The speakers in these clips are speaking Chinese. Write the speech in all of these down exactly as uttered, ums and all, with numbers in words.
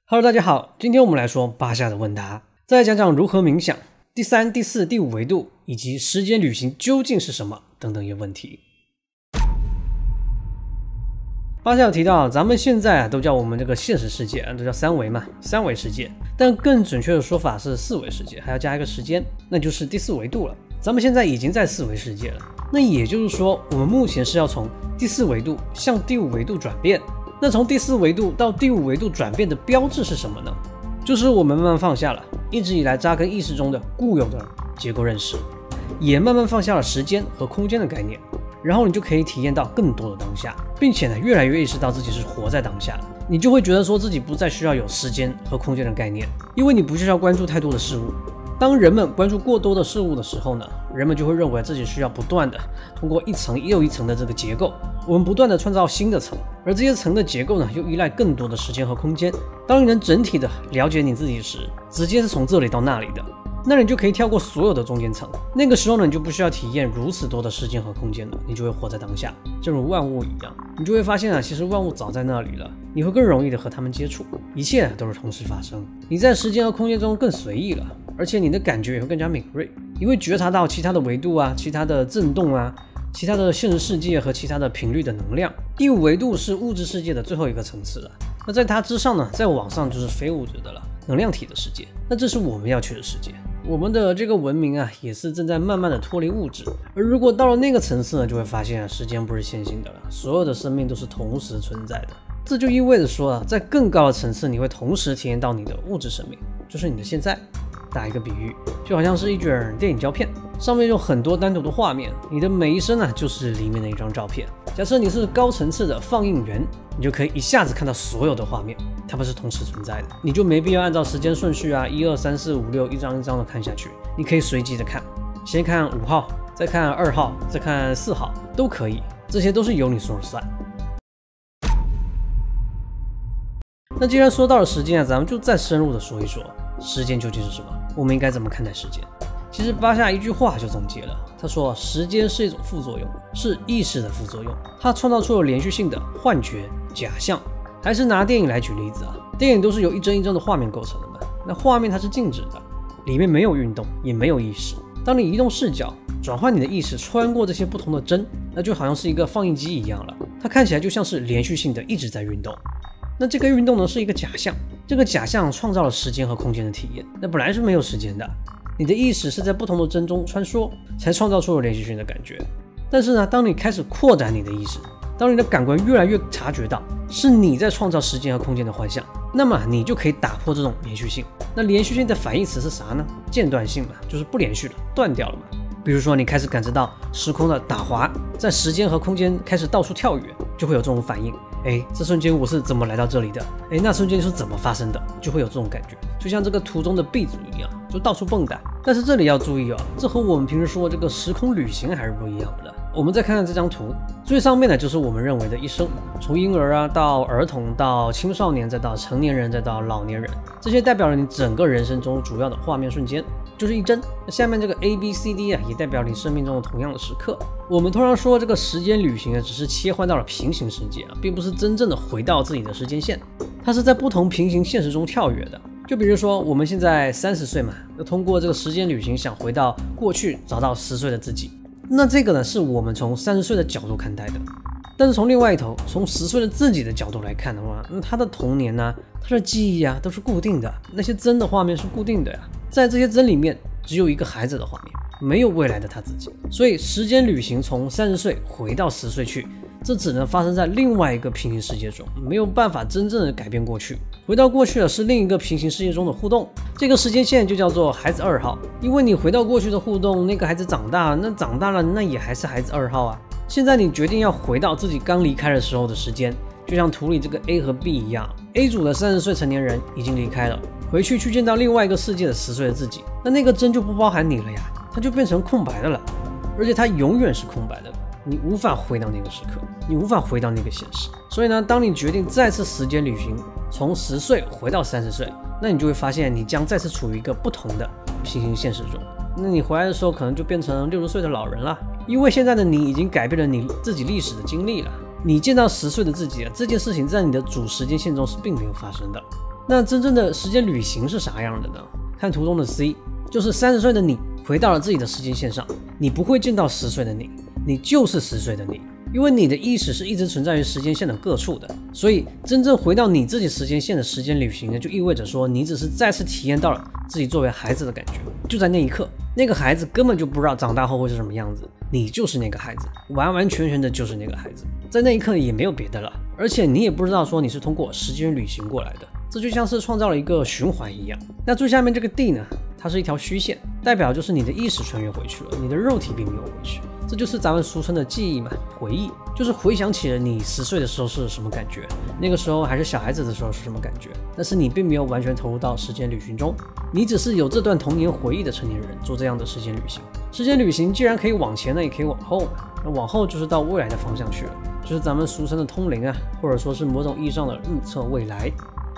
Hello， 大家好，今天我们来说巴夏的问答，再来讲讲如何冥想、第三、第四、第五维度以及时间旅行究竟是什么等等一些问题。巴夏有提到，咱们现在啊都叫我们这个现实世界啊，都叫三维嘛，三维世界，但更准确的说法是四维世界，还要加一个时间，那就是第四维度了。咱们现在已经在四维世界了，那也就是说，我们目前是要从第四维度向第五维度转变。那从第四维度到第五维度转变的标志是什么呢？就是我们慢慢放下了一直以来扎根意识中的固有的结构认识，也慢慢放下了时间和空间的概念，然后你就可以体验到更多的当下，并且呢，越来越意识到自己是活在当下了。你就会觉得说自己不再需要有时间和空间的概念，因为你不需要关注太多的事物。当人们关注过多的事物的时候呢，人们就会认为自己需要不断的通过一层又一层的这个结构，我们不断的创造新的层，而这些层的结构呢，又依赖更多的时间和空间。当你能整体的了解你自己时，直接是从这里到那里的，那你就可以跳过所有的中间层。那个时候呢，你就不需要体验如此多的时间和空间了，你就会活在当下，正如万物一样。你就会发现啊，其实万物早在那里了，你会更容易的和它们接触，一切都是同时发生。你在时间和空间中更随意了，而且你的感觉也会更加敏锐，你会觉察到其他的维度啊，其他的震动啊，其他的现实世界和其他的频率的能量。第五维度是物质世界的最后一个层次了，那在它之上呢，再往上就是非物质的了，能量体的世界。那这是我们要去的世界。我们的这个文明啊，也是正在慢慢的脱离物质。而如果到了那个层次呢，就会发现啊，时间不是线性的了，所有的生命都是同时存在的。这就意味着说啊，在更高的层次，你会同时体验到你的物质生命，就是你的现在。打一个比喻，就好像是一卷电影胶片，上面有很多单独的画面，你的每一声啊，就是里面的一张照片。假设你是高层次的放映员，你就可以一下子看到所有的画面，它们是同时存在的，你就没必要按照时间顺序啊，一二三四五六一张一张的看下去，你可以随机的看，先看五号，再看二号，再看四号，都可以，这些都是由你说了算。那既然说到了时间啊，咱们就再深入的说一说，时间究竟是什么？我们应该怎么看待时间？其实巴夏一句话就总结了，他说时间是一种副作用，是意识的副作用，它创造出了连续性的幻觉、假象。还是拿电影来举例子啊，电影都是由一帧一帧的画面构成的嘛，那画面它是静止的，里面没有运动，也没有意识。当你移动视角，转换你的意识，穿过这些不同的帧，那就好像是一个放映机一样了，它看起来就像是连续性的一直在运动。那这个运动呢是一个假象，这个假象创造了时间和空间的体验，那本来是没有时间的，你的意识是在不同的帧中穿梭，才创造出了连续性的感觉。但是呢，当你开始扩展你的意识，当你的感官越来越察觉到是你在创造时间和空间的幻象，那么你就可以打破这种连续性。那连续性的反义词是啥呢？间断性嘛，就是不连续了，断掉了嘛。比如说你开始感知到时空的打滑，在时间和空间开始到处跳跃，就会有这种反应。哎，这瞬间我是怎么来到这里的？哎，那瞬间是怎么发生的？就会有这种感觉，就像这个图中的 B 组一样，就到处蹦跶。但是这里要注意哦，这和我们平时说这个时空旅行还是不一样的。我们再看看这张图，最上面呢就是我们认为的一生，从婴儿啊到儿童，到青少年，再到成年人，再到老年人，这些代表了你整个人生中主要的画面瞬间。就是一帧，下面这个 A B C D 啊，也代表你生命中的同样的时刻。我们通常说这个时间旅行啊，只是切换到了平行世界啊，并不是真正的回到自己的时间线，它是在不同平行现实中跳跃的。就比如说我们现在三十岁嘛，要通过这个时间旅行想回到过去，找到十岁的自己。那这个呢，是我们从三十岁的角度看待的。但是从另外一头，从十岁的自己的角度来看的话，那他的童年呢、啊，他的记忆啊都是固定的，那些帧的画面是固定的呀，在这些帧里面只有一个孩子的画面，没有未来的他自己。所以时间旅行从三十岁回到十岁去，这只能发生在另外一个平行世界中，没有办法真正的改变过去。回到过去的是另一个平行世界中的互动，这个时间线就叫做孩子二号，因为你回到过去的互动，那个孩子长大了，那长大了那也还是孩子二号啊。现在你决定要回到自己刚离开的时候的时间，就像图里这个 A 和 B 一样 ，A 组的三十岁成年人已经离开了，回去去见到另外一个世界的十岁的自己，那那个帧就不包含你了呀，它就变成空白的了，而且它永远是空白的，你无法回到那个时刻，你无法回到那个现实。所以呢，当你决定再次时间旅行，从十岁回到三十岁，那你就会发现你将再次处于一个不同的平行现实中。那你回来的时候可能就变成六十岁的老人了，因为现在的你已经改变了你自己历史的经历了。你见到十岁的自己啊，这件事情在你的主时间线中是并没有发生的。 那真正的时间旅行是啥样的呢？看图中的 C， 就是三十岁的你回到了自己的时间线上，你不会见到十岁的你，你就是十岁的你。因为你的意识是一直存在于时间线的各处的，所以真正回到你自己时间线的时间旅行呢，就意味着说你只是再次体验到了自己作为孩子的感觉。就在那一刻，那个孩子根本就不知道长大后会是什么样子，你就是那个孩子，完完全全的就是那个孩子，在那一刻也没有别的了，而且你也不知道说你是通过时间旅行过来的，这就像是创造了一个循环一样。那最下面这个 D 呢，它是一条虚线，代表就是你的意识穿越回去了，你的肉体并没有回去。这就是咱们俗称的记忆嘛，回忆，就是回想起了你十岁的时候是什么感觉，那个时候还是小孩子的时候是什么感觉，但是你并没有完全投入到时间旅行中，你只是有这段童年回忆的成年人做这样的时间旅行。时间旅行既然可以往前呢，也可以往后嘛，那往后就是到未来的方向去了，就是咱们俗称的通灵啊，或者说是某种意义上的预测未来。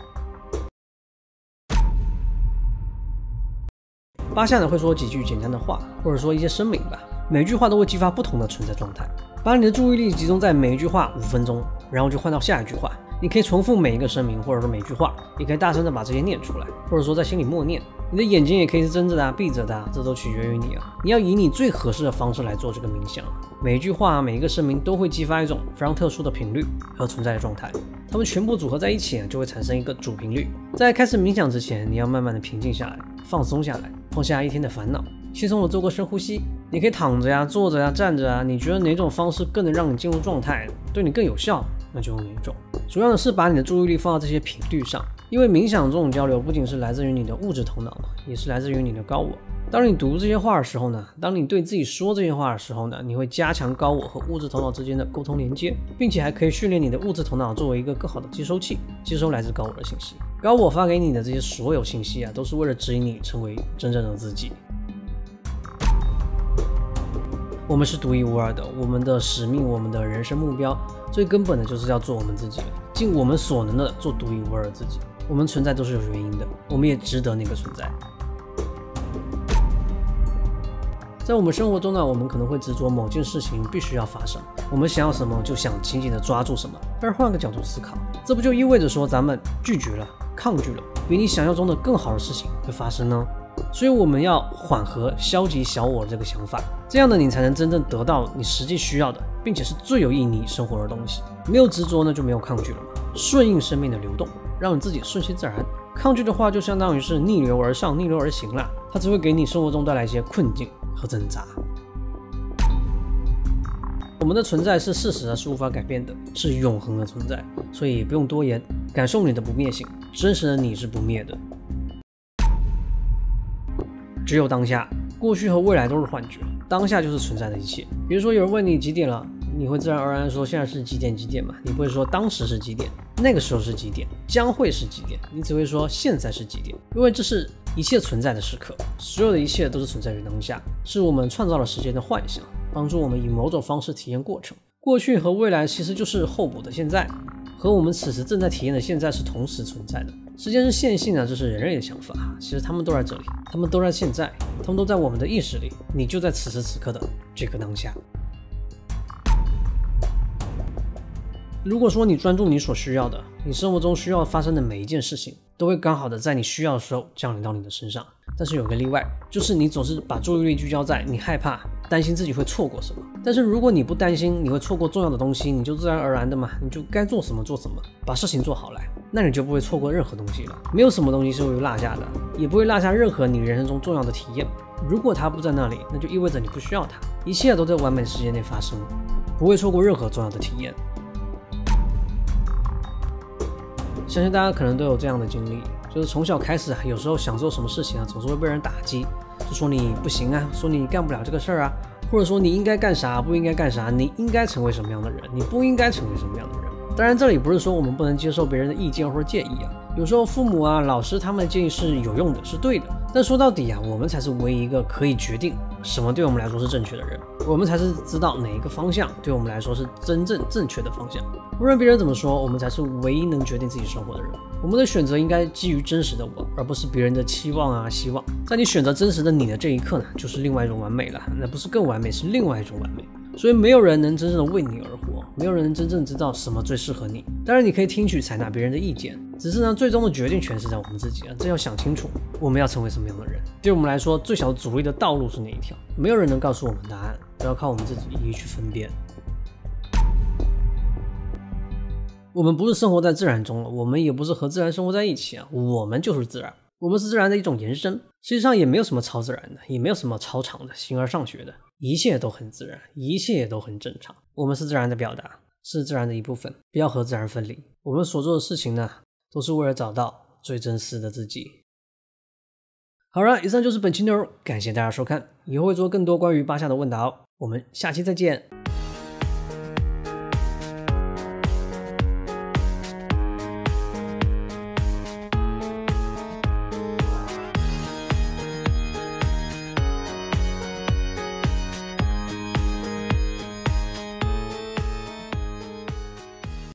巴夏呢会说几句简单的话，或者说一些声明吧，每句话都会激发不同的存在状态。把你的注意力集中在每一句话五分钟，然后就换到下一句话。你可以重复每一个声明，或者说每一句话，也可以大声的把这些念出来，或者说在心里默念。你的眼睛也可以是睁着的啊，闭着的啊，这都取决于你啊。你要以你最合适的方式来做这个冥想。每一句话，每一个声明都会激发一种非常特殊的频率和存在的状态，它们全部组合在一起，就会产生一个主频率。在开始冥想之前，你要慢慢的平静下来，放松下来，放下一天的烦恼，轻松的做个深呼吸。你可以躺着呀，坐着呀，站着啊，你觉得哪种方式更能让你进入状态，对你更有效，那就用哪种。主要的是把你的注意力放到这些频率上，因为冥想这种交流不仅是来自于你的物质头脑嘛，也是来自于你的高我。当你读这些话的时候呢，当你对自己说这些话的时候呢，你会加强高我和物质头脑之间的沟通连接，并且还可以训练你的物质头脑作为一个更好的接收器，接收来自高我的信息。高我发给你的这些所有信息啊，都是为了指引你成为真正的自己。我们是独一无二的，我们的使命，我们的人生目标，最根本的就是要做我们自己，尽我们所能的做独一无二的自己。我们存在都是有原因的，我们也值得那个存在。在我们生活中呢，我们可能会执着某件事情必须要发生，我们想要什么就想紧紧的抓住什么。但是换个角度思考，这不就意味着说咱们拒绝了、抗拒了比你想象中的更好的事情会发生呢？所以我们要缓和消极小我的这个想法，这样的你才能真正得到你实际需要的，并且是最有益你生活的东西。没有执着呢，就没有抗拒了嘛。顺应生命的流动，让你自己顺其自然。抗拒的话，就相当于是逆流而上、逆流而行啦，它只会给你生活中带来一些困境和挣扎。我们的存在是事实啊，是无法改变的，是永恒的存在，所以不用多言，感受你的不灭性。真实的你是不灭的。只有当下，过去和未来都是幻觉，当下就是存在的一切。比如说有人问你几点了，你会自然而然说现在是几点几点嘛，你不会说当时是几点，那个时候是几点，将会是几点，你只会说现在是几点，因为这是一切存在的时刻，所有的一切都是存在于当下，是我们创造了时间的幻想，帮助我们以某种方式体验过程。过去和未来其实就是候补的现在，和我们此时正在体验的现在是同时存在的。时间是线性啊，这是人类的想法，其实他们都在这里，他们都在现在，他们都在我们的意识里，你就在此时此刻的这个当下。如果说你专注你所需要的，你生活中需要发生的每一件事情都会刚好的在你需要的时候降临到你的身上，但是有个例外，就是你总是把注意力聚焦在你害怕担心自己会错过什么。但是如果你不担心你会错过重要的东西，你就自然而然的嘛，你就该做什么做什么，把事情做好来，那你就不会错过任何东西了。没有什么东西是会落下的，也不会落下任何你人生中重要的体验。如果它不在那里，那就意味着你不需要它，一切都在完美时间内发生，不会错过任何重要的体验。相信大家可能都有这样的经历，就是从小开始，有时候想做什么事情啊，总是会被人打击，就说你不行啊，说你干不了这个事儿啊，或者说你应该干啥，不应该干啥，你应该成为什么样的人，你不应该成为什么样的人。当然，这里不是说我们不能接受别人的意见或者建议啊，有时候父母啊、老师他们的建议是有用的，是对的。但说到底啊，我们才是唯一一个可以决定什么对我们来说是正确的人，我们才是知道哪一个方向对我们来说是真正正确的方向。无论别人怎么说，我们才是唯一能决定自己生活的人。我们的选择应该基于真实的我，而不是别人的期望啊、希望。在你选择真实的你的这一刻呢，就是另外一种完美了，那不是更完美，是另外一种完美。 所以没有人能真正的为你而活，没有人能真正知道什么最适合你。当然你可以听取采纳别人的意见，只是呢最终的决定权是在我们自己啊，这要想清楚我们要成为什么样的人。对我们来说，最小阻力的道路是哪一条？没有人能告诉我们答案，都要靠我们自己一一去分辨。我们不是生活在自然中了，我们也不是和自然生活在一起啊，我们就是自然，我们是自然的一种延伸。实际上也没有什么超自然的，也没有什么超常的、形而上学的，一切都很自然，一切都很正常。我们是自然的表达，是自然的一部分，不要和自然分离。我们所做的事情呢，都是为了找到最真实的自己。好了，以上就是本期内容，感谢大家收看，以后会做更多关于巴夏的问答哦，我们下期再见。